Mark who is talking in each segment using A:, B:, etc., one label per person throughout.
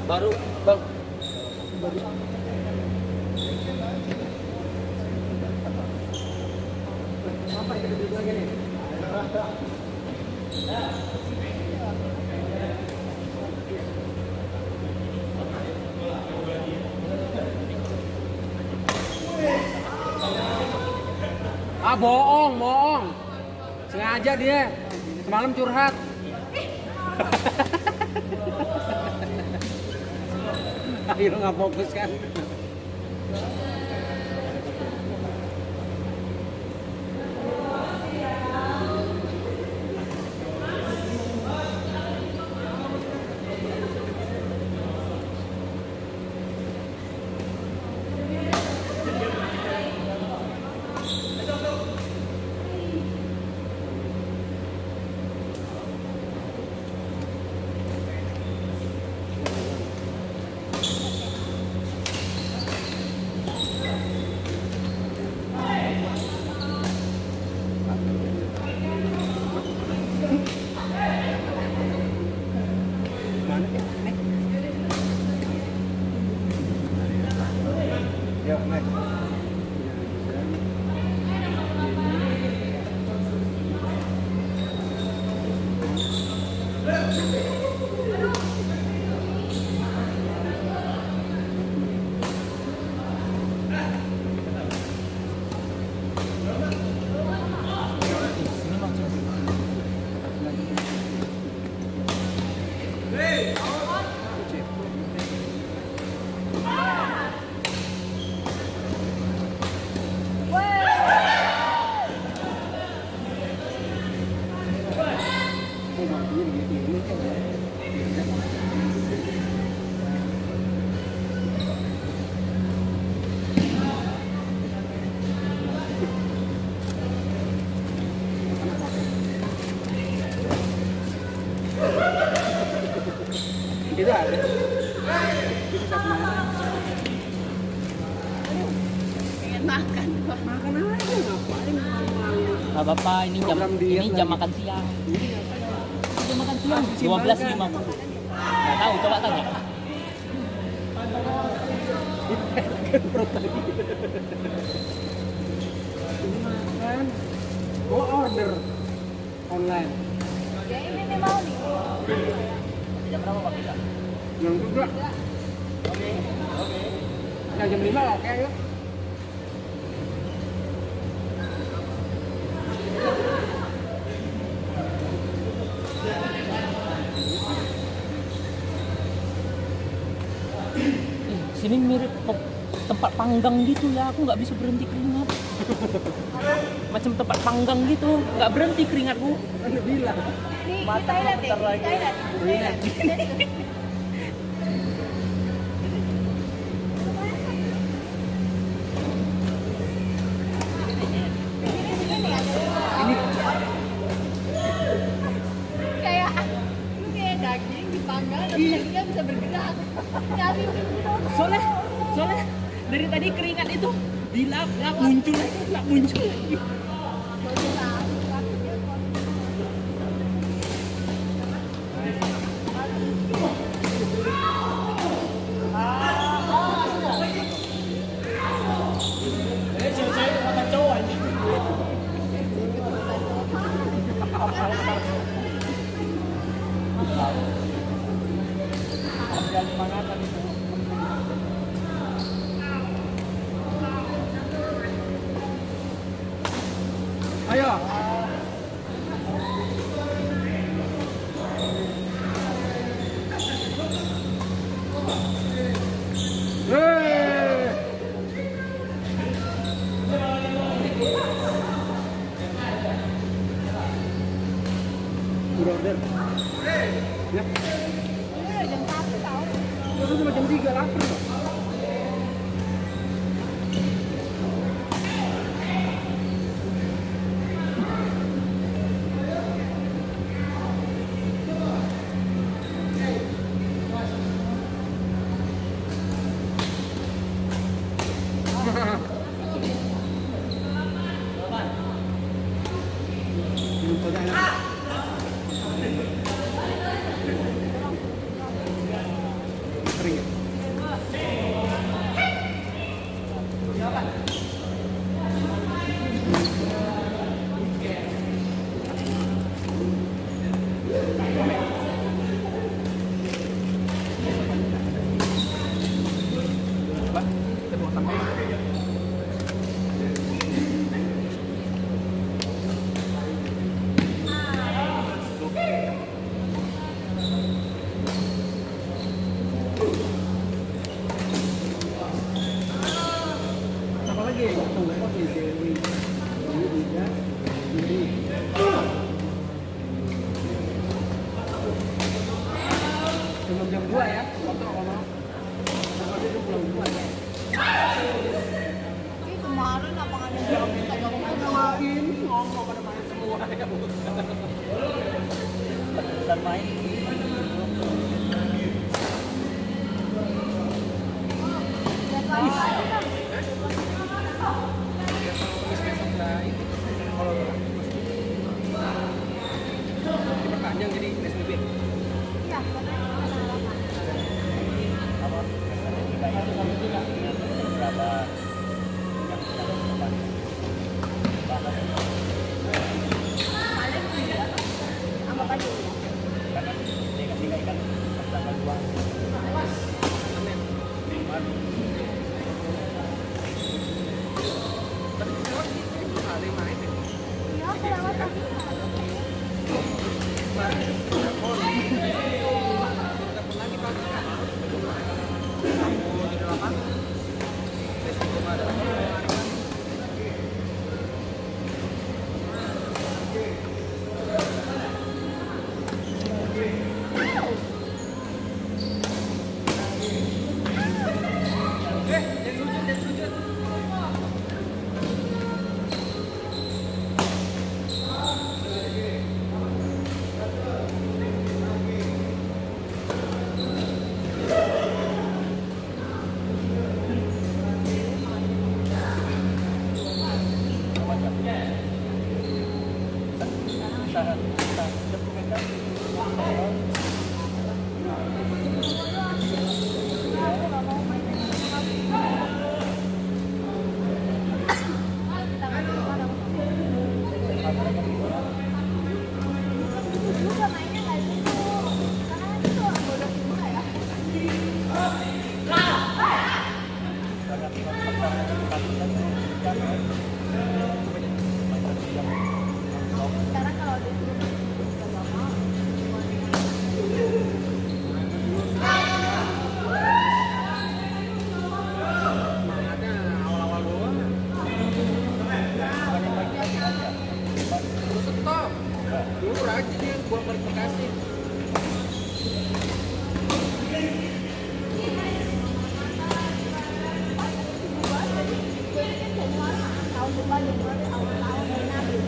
A: Baru bang. Baru. Apa yang kita lagi nih? Ah bohong. Sengaja dia. Semalam curhat. Ayo nggak fokus kan? Itu ada.
B: Pengen makan.
A: Makan aja ngapain malu-malu.
C: Nggak apa-apa, ini jam makan siang. Jam makan siang 12.50. Nggak tahu, coba tanya.
A: Perut lagi. Ini makan. Gua order online.
B: Ya ini nih mau nih.
C: Jam berapa Pak kita?
A: Yang juga.
C: Oke.
A: Nah, jam 5 lah kayak yuk.
C: Sini mirip tempat panggang gitu ya, aku nggak bisa berhenti keringat. Macam tempat panggang gitu, nggak berhenti keringatku.
A: Anda bilang.
B: Di Thailand deh, di Thailand.
A: Ini
B: Kayak lu kayak daging dipanggang tapi dagingnya bisa bergerak. Nyari gitu.
C: Soalnya dari tadi keringat itu dilap muncul lagi.
A: ayo. Udah order. Ya.
B: Jam 1 tahu.
A: Itu cuma jam 3 lapar. Apa lagi? Tunggu di Dewi. Dewi ya. Dewi. Sebelum jam 2 ya. Foto kalau sampai itu pulang 2 ya.
B: Ini kemarin apa nggak ada jam kita gak ngomong.
A: Ini ngomong pada main semua ya.
C: Dan main.
A: Besok lah itu. Kalau diperpanjang jadi PSBB.
B: Iya,
C: Apa? Berapa?
B: paling tidak. Anggap aja ya.
C: Karena tiga kan tanggal 2.
A: Tapi kalau ada yang main ya.
B: Iya, aku lewat tadi.
A: Telepon lagi pagi kan. Mau jadi apa? Facebook belum ada. Jadi sujud.
B: Juga mainnya nggak gitu. Karena kan itu anggota semua ya. Sekarang kalau di sini nggak mau.
A: Semangatnya awal-awal doang. Terus stop. Dulu rajin dia buang balik Bekasi.
B: Tahun depan Januari awal tahun main habis.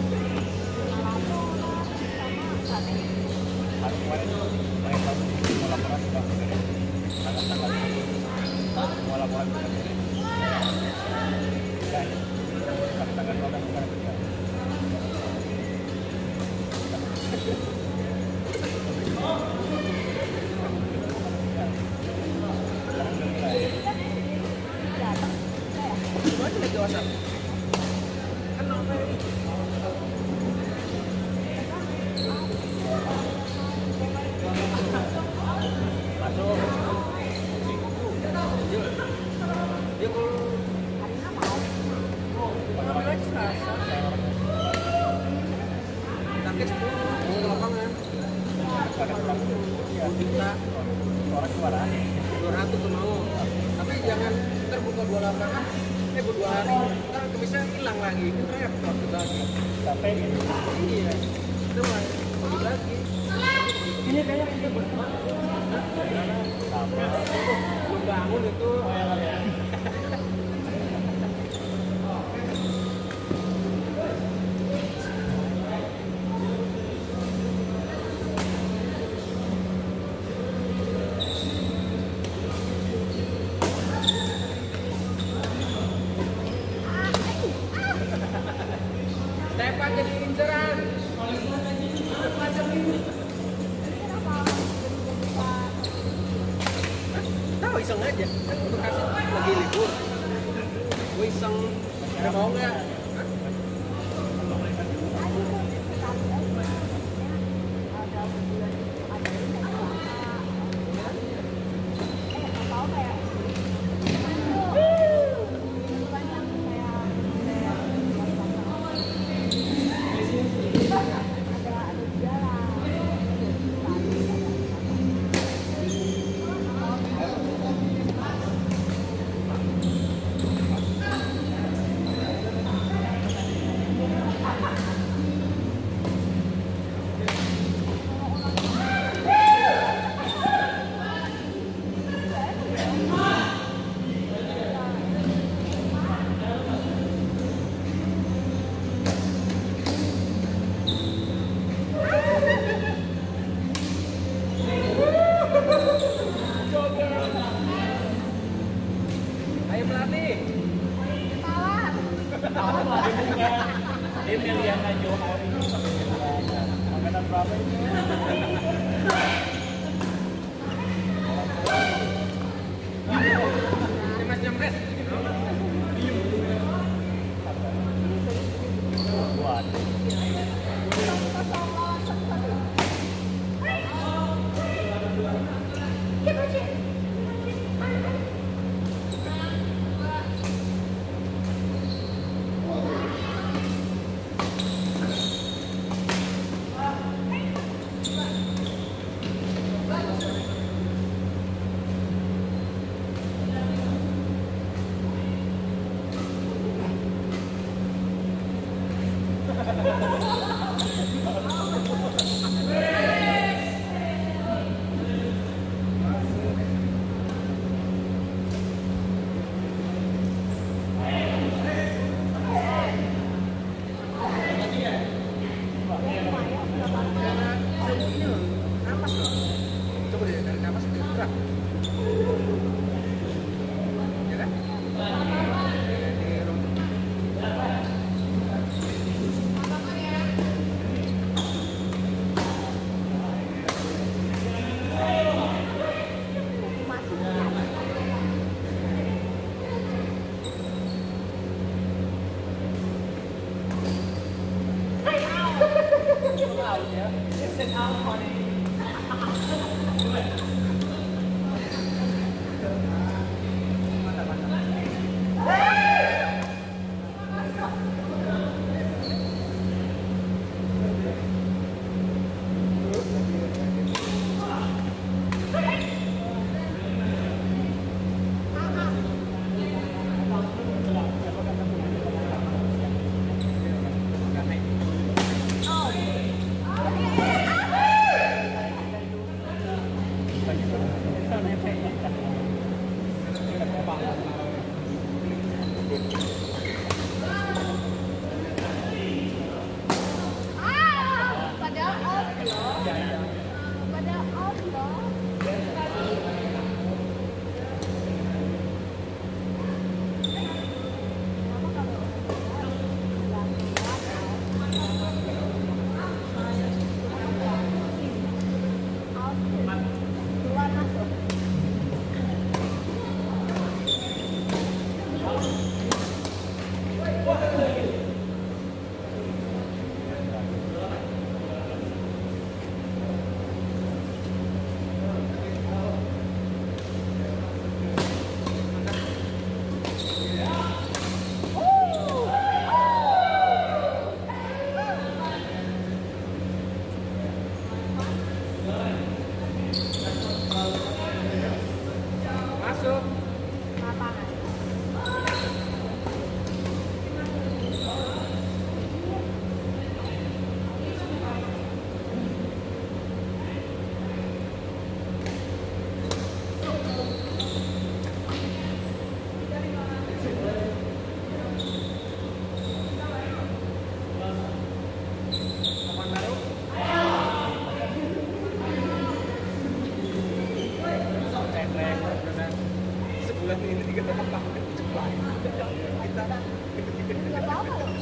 A: Itu aja lagi WhatsApp. Kan nomor ini. Dia kalau ambil aja Selasa. Target 10 ke lapangan. Kita 200 tuh mau. Tapi jangan ntar buka 2 lapangan. Buat 2 hari. Ntar kemisnya hilang lagi. Kan repot gitu lagi.
C: Capek gitu.
A: Iya. Itu mah bagi lagi.
C: Ini kayak kita
A: Belum bangun itu. Stepan jadi inceran. Tahu iseng aja. Kan untuk kasih lagi libur. Gue iseng. Ada mau nggak? Hah? Ayo Melati.
B: Tawar.
C: Ini Liana Johari. Makanan berapa ini?
A: Ini Mas Jemres.
C: Buat.
A: Napas loh. Coba deh dari napas ke gerak. Ya kan? Di rumput. Masuk. Kapan baru? Sebulan ini 3 tahun pakai cepat. Kita
B: Nggak apa-apa loh.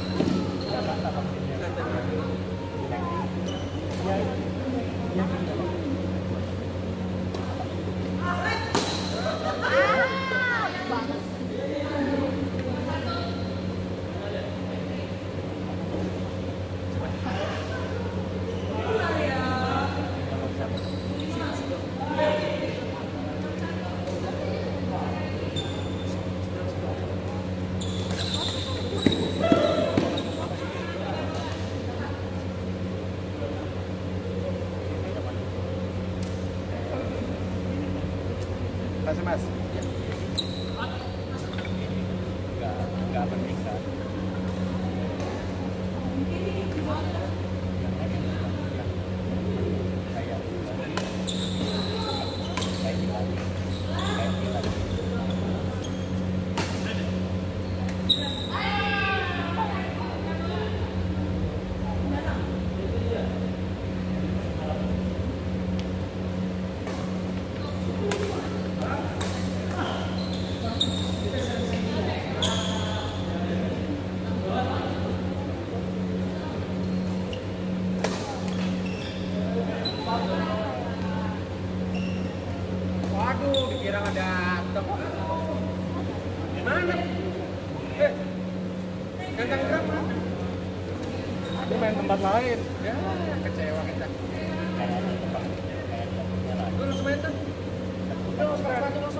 B: Banget.
A: Mas.
C: Nggak penting kan?
A: Mana? Kandang drum mana?
D: Dia main tempat lain.
A: Ya, kecewa kita. Lu harus main tuh. Lu harus main tuh.